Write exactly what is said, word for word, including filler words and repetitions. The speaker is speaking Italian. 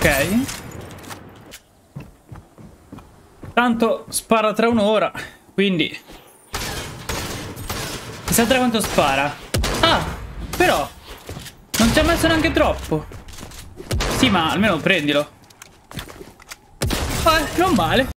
Ok. Tanto spara tra un'ora. Quindi chissà tra quanto spara. Ah, però non ci ha messo neanche troppo. Sì, ma almeno prendilo. Eh, non male.